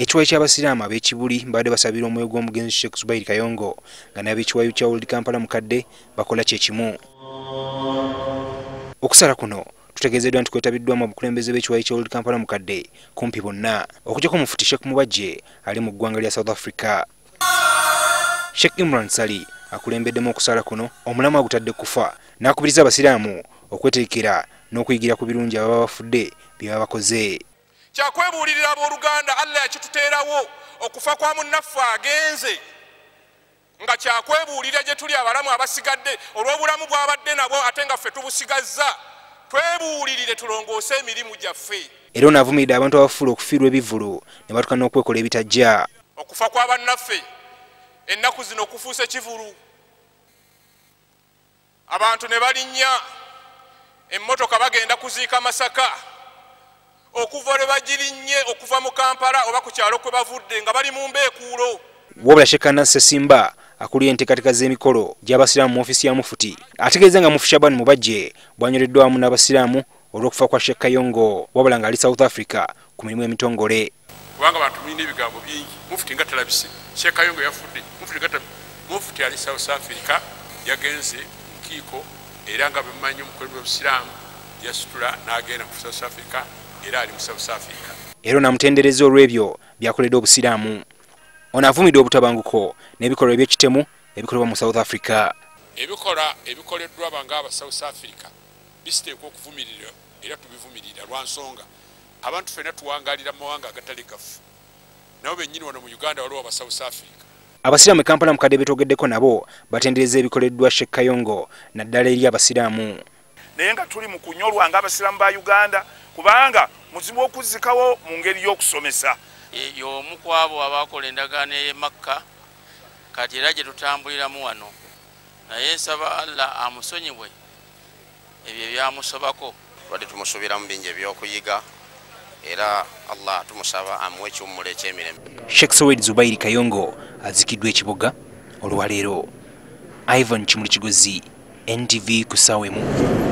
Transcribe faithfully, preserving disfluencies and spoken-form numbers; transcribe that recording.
Ekiwayi ky'abasiraamu ab'ekibuli mbadde basabira omwoyo gw'omugenzi Sheikh Kayongo nga n'ab'ekiwayi kya Kampala mukadde bakola kye kimu. Okusala kuno tutegeezeddwa nti kwetabiddwamu obukulembeze b'ekiwayi kya Kampala mukadde kumpi bonna okuggyako Mufti Sheikh Mubajje ali mu ggwanga lya South Africa. Sheikh Imran Sali akulembeddemu okusala kuno omulamu agutadde kufa n'akubiriza abasiraamu okweterekera n'okuyigira ku birungi ababa bafudde bye baba bakoze. Kyakwebuulirira abooluganda Allah yakituteerawo okufa kwa munnaffe agenze nga kyakwebuulira gye tuli abalamu abasigadde olw'obulamu bw'abadde nabwo ate nga ffe tubusigazza twebuulirire tulongoose emirimu gyaffe. Era onaavumiridde abantu abafuula okufiirwa ebivvulu ne batuuka n'okwekola ebitajja. Okufa kwa bannaffe ennaku zino okufuuse kivulu, abantu ne balinnya emmotoka bagenda kuziika Masaka okuva lwe bagirinnye okuva mu Kampala oba ku kyalo kwe bavudde nga bali mu mbeekuulo. Wabula Sheikh Simba akuluye enteekateeka z'emikolo gy'abasiraamu mu ofiisi ya Mufuti ategeeza nga Mufti Shaban Mubajje bw'anyoleddwa wamu n'abasiraamu olw'okufa kwa Sheikh Kayongo wabula ng'ali South Africa ku mirimu emitongole. Kubanga abantu mulina ebigambo bingi. Mufuti nga talabise, Sheikh Kayongo yafudde, Mufuti nga talabise. Mufuti ali South Africa yagenze mukiiko era nga bemumanyi omukulembeze w'obusiraamu yasitula n'agenda ku South Africa era ali mu South Africa. Era namutendereza olwebyo byakoledde obusiraamu. Ono avumidde obutabanguko n'ebikolwa eby'ekitemu ebikolebwa mu South Africa. Ebikola ebikoleddwa abanga aba South Africa bisiteekwa okuvumirira era tubivumirira lwa nsonga abantu ffenna tuwangalira mu mawanga agatali gaffe nabo bennyini wano mu Uganda waliwo aba South Africa. Abasiraamu e Kampala mukadde betogeddeko nabo batendereza ebikoleddwa Sheikh Kayongo naddala eri abasiraamu. Naye nga tuli mu kunyolwa ng'abasiraamu ba Uganda kubanga muzibu okuzikawo mu ngeri y'okusomesa. Y'omu ku abo abakola endagaano y'e Makka kati era gye tutambuliramu wano, naye nsaba Allah amusonyiwe ebyo byamusobako. Twadde tumusubiramu bingi ebyokuyiga era Allah tumusaba amuwe ekiwummulo eky'emirembe. Sheikh Kayongo azikiddwa ekibuga olwaleero. Ivan Kimuli Kigozi, N T V kusawemu.